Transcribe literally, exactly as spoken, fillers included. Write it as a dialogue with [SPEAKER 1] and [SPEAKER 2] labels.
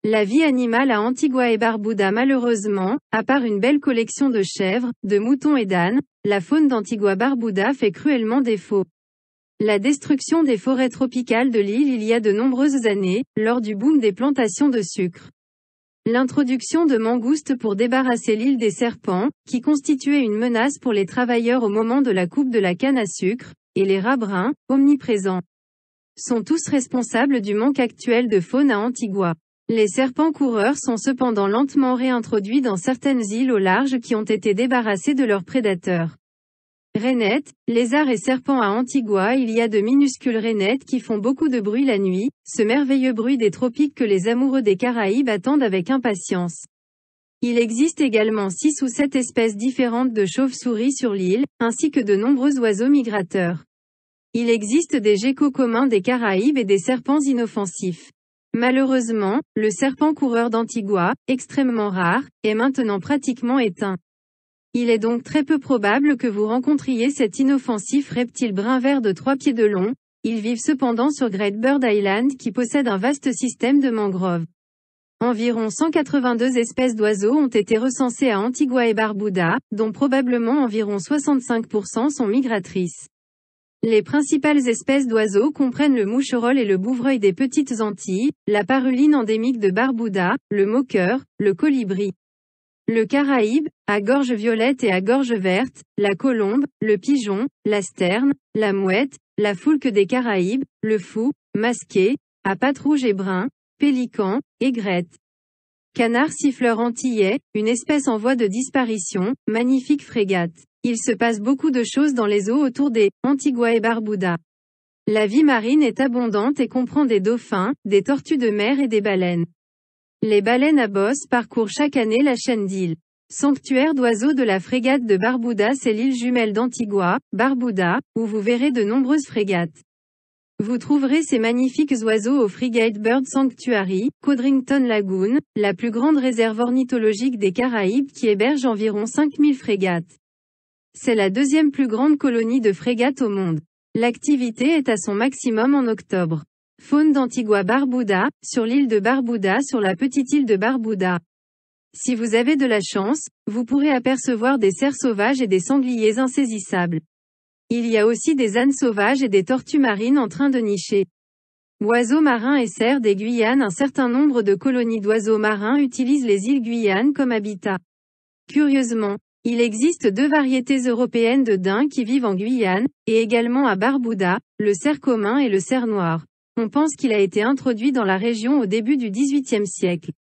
[SPEAKER 1] La vie animale à Antigua et Barbuda malheureusement, à part une belle collection de chèvres, de moutons et d'ânes, la faune d'Antigua-Barbuda fait cruellement défaut. La destruction des forêts tropicales de l'île il y a de nombreuses années, lors du boom des plantations de sucre. L'introduction de mangoustes pour débarrasser l'île des serpents, qui constituaient une menace pour les travailleurs au moment de la coupe de la canne à sucre, et les rats bruns, omniprésents, sont tous responsables du manque actuel de faune à Antigua. Les serpents coureurs sont cependant lentement réintroduits dans certaines îles au large qui ont été débarrassées de leurs prédateurs. Rainettes, lézards et serpents à Antigua. Il y a de minuscules rainettes qui font beaucoup de bruit la nuit, ce merveilleux bruit des tropiques que les amoureux des Caraïbes attendent avec impatience. Il existe également six ou sept espèces différentes de chauves-souris sur l'île, ainsi que de nombreux oiseaux migrateurs. Il existe des geckos communs des Caraïbes et des serpents inoffensifs. Malheureusement, le serpent coureur d'Antigua, extrêmement rare, est maintenant pratiquement éteint. Il est donc très peu probable que vous rencontriez cet inoffensif reptile brun vert de trois pieds de long. Ils vivent cependant sur Great Bird Island qui possède un vaste système de mangroves. Environ cent quatre-vingt-deux espèces d'oiseaux ont été recensées à Antigua et Barbuda, dont probablement environ soixante-cinq pour cent sont migratrices. Les principales espèces d'oiseaux comprennent le moucherolle et le bouvreuil des Petites Antilles, la paruline endémique de Barbuda, le moqueur, le colibri, le caraïbe, à gorge violette et à gorge verte, la colombe, le pigeon, la sterne, la mouette, la foulque des Caraïbes, le fou, masqué, à pattes rouges et bruns, pélican, aigrette. Canard siffleur antillais, une espèce en voie de disparition, magnifique frégate. Il se passe beaucoup de choses dans les eaux autour des Antigua et Barbuda. La vie marine est abondante et comprend des dauphins, des tortues de mer et des baleines. Les baleines à bosse parcourent chaque année la chaîne d'îles. Sanctuaire d'oiseaux de la frégate de Barbuda, c'est l'île jumelle d'Antigua, Barbuda, où vous verrez de nombreuses frégates. Vous trouverez ces magnifiques oiseaux au Frigate Bird Sanctuary, Codrington Lagoon, la plus grande réserve ornithologique des Caraïbes qui héberge environ cinq mille frégates. C'est la deuxième plus grande colonie de frégates au monde. L'activité est à son maximum en octobre. Faune d'Antigua-Barbuda, sur l'île de Barbuda, sur la petite île de Barbuda. Si vous avez de la chance, vous pourrez apercevoir des cerfs sauvages et des sangliers insaisissables. Il y a aussi des ânes sauvages et des tortues marines en train de nicher. Oiseaux marins et cerfs des Guyanes. Un certain nombre de colonies d'oiseaux marins utilisent les îles Guyanes comme habitat. Curieusement, il existe deux variétés européennes de daims qui vivent en Guyane, et également à Barbuda, le cerf commun et le cerf noir. On pense qu'il a été introduit dans la région au début du dix-huitième siècle.